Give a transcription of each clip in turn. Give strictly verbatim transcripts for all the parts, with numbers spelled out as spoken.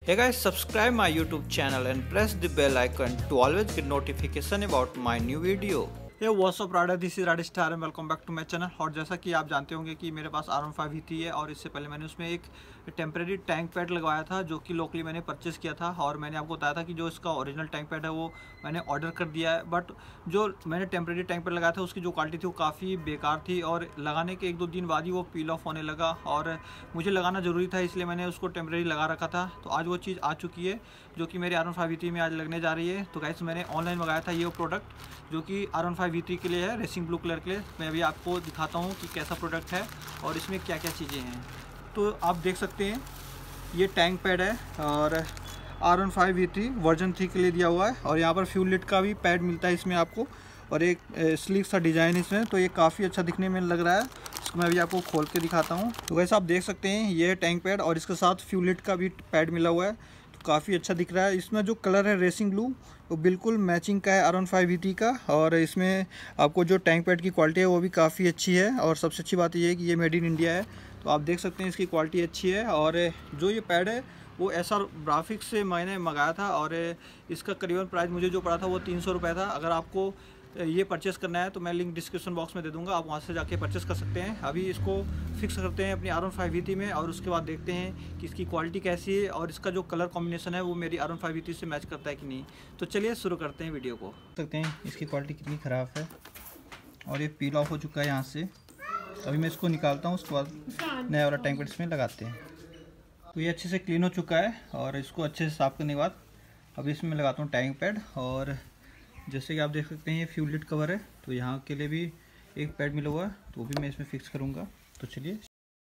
Hey guys, subscribe my YouTube channel and press the bell icon to always get notification about my new video. ये what's up rider, this is rider star and welcome back to my channel. और जैसा कि आप जानते होंगे कि मेरे पास R one five V three है और इससे पहले मैंने उसमें एक टेम्प्रेरी टैंक पैड लगवाया था जो कि लोकली मैंने परचेज़ किया था। और मैंने आपको बताया था कि जो इसका ओरिजिनल टैंक पैड है वो मैंने ऑर्डर कर दिया है, बट जो मैंने टेम्प्रेरी टैंक पैड लगाया था उसकी जो क्वालिटी थी वो काफ़ी बेकार थी और लगाने के एक दो दिन बाद ही वो पील ऑफ होने लगा और मुझे लगाना ज़रूरी था, इसलिए मैंने उसको टेम्प्रेरी लगा रखा था। तो आज वो चीज़ आ चुकी है जो कि मेरे R one five V three में आज लगने जा रही है। तो गाइस, मैंने ऑनलाइन मंगाया था ये वो प्रोडक्ट जो कि R one five V three के लिए है, रेसिंग ब्लू कलर के लिए। मैं अभी आपको दिखाता हूँ कि कैसा प्रोडक्ट है और इसमें क्या क्या चीज़ें हैं। तो आप देख सकते हैं ये टैंक पैड है और R one five V three version three के लिए दिया हुआ है और यहाँ पर फ्यूल लिट का भी पैड मिलता है इसमें आपको, और एक स्लीक सा डिज़ाइन इसमें। तो ये काफ़ी अच्छा दिखने में लग रहा है। इसको मैं अभी आपको खोल के दिखाता हूँ। तो वैसे आप देख सकते हैं ये टैंक पैड और इसके साथ फ्यूल लिट का भी पैड मिला हुआ है, तो काफ़ी अच्छा दिख रहा है। इसमें जो कलर है रेसिंग ब्लू वो बिल्कुल मैचिंग का है R one five V three का, और इसमें आपको जो टैंक पैड की क्वालिटी है वो भी काफ़ी अच्छी है। और सबसे अच्छी बात ये है कि ये मेड इन इंडिया है, तो आप देख सकते हैं इसकी क्वालिटी अच्छी है। और जो ये पैड है वो ऐसा ग्राफिक्स से मैंने मंगाया था और इसका करीबन प्राइस मुझे जो पड़ा था वो तीन सौ रुपये था। अगर आपको ये परचेज़ करना है तो मैं लिंक डिस्क्रिप्शन बॉक्स में दे दूंगा, आप वहाँ से जाके परचेज़ कर सकते हैं। अभी इसको फिक्स करते हैं अपनी R one five V three में और उसके बाद देखते हैं कि इसकी क्वालिटी कैसी है और इसका जो कलर कॉम्बिनेशन है वो मेरी R one five V three से मैच करता है कि नहीं। तो चलिए शुरू करते हैं वीडियो को। देख सकते हैं इसकी क्वालिटी कितनी ख़राब है और ये पील ऑफ हो चुका है यहाँ से। अभी मैं इसको निकालता हूँ, उसके बाद नया वाला टैंक पैड इसमें लगाते हैं। तो ये अच्छे से क्लीन हो चुका है और इसको अच्छे से साफ़ करने के बाद अभी इसमें लगाता हूँ टैंक पैड। और जैसे कि आप देख सकते हैं ये फ्यूल लिट कवर है, तो यहाँ के लिए भी एक पैड मिला हुआ है, तो वो भी मैं इसमें फिक्स करूँगा। तो चलिए।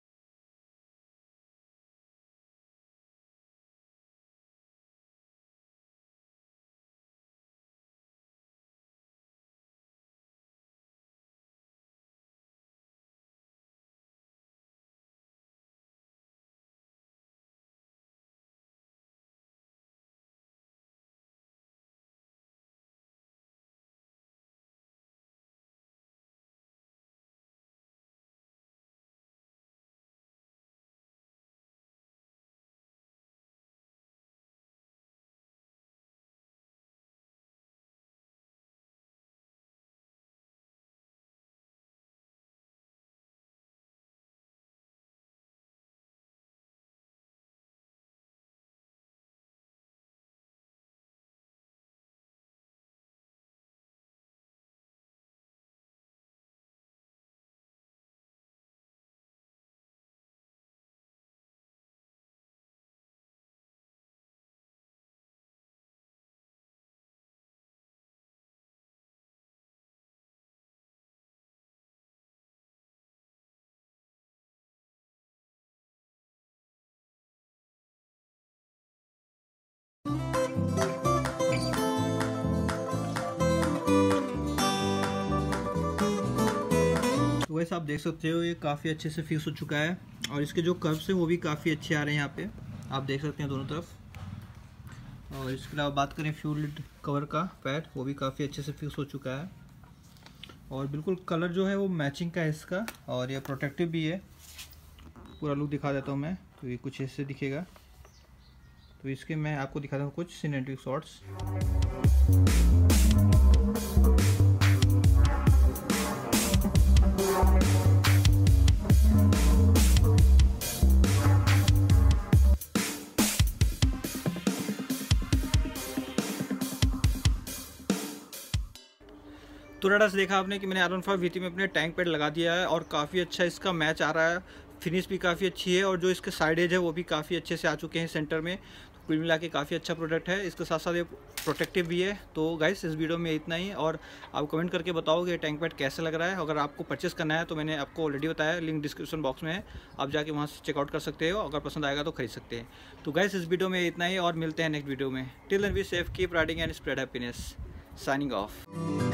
तो वैसे आप देख सकते हो ये काफ़ी अच्छे से फिक्स हो चुका है और इसके जो कर्व्स हैं वो भी काफ़ी अच्छे आ रहे हैं यहाँ पे, आप देख सकते हैं दोनों तरफ। और इसके अलावा बात करें फ्यूल लिट कवर का पैड, वो भी काफ़ी अच्छे से फिक्स हो चुका है और बिल्कुल कलर जो है वो मैचिंग का है इसका, और ये प्रोटेक्टिव भी है। पूरा लुक दिखा देता हूँ मैं, तो ये कुछ ऐसे दिखेगा। तो इसके मैं आपको दिखाता हूँ कुछ सिनेमैटिक शॉट्स। तो राइडर्स, देखा आपने कि मैंने R one five V three में अपने टैंक पैड लगा दिया है और काफ़ी अच्छा इसका मैच आ रहा है, फिनिश भी काफ़ी अच्छी है और जो इसके साइड एज है वो भी काफ़ी अच्छे से आ चुके हैं सेंटर में। तो कुल मिला के काफ़ी अच्छा प्रोडक्ट है, इसके साथ साथ ये प्रोटेक्टिव भी है। तो गाइस, इस वीडियो में इतना ही, और आप कमेंट करके बताओ कि टैंक पैड कैसा लग रहा है। अगर आपको परचेस करना है तो मैंने आपको ऑलरेडी बताया, लिंक डिस्क्रिप्शन बॉक्स में है, आप जाके वहाँ से चेकआउट कर सकते हो। अगर पसंद आएगा तो खरीद सकते हैं। तो गाइस, इस वीडियो में इतना ही और मिलते हैं नेक्स्ट वीडियो में। Till then be safe, keep riding and spread happiness. Signing of.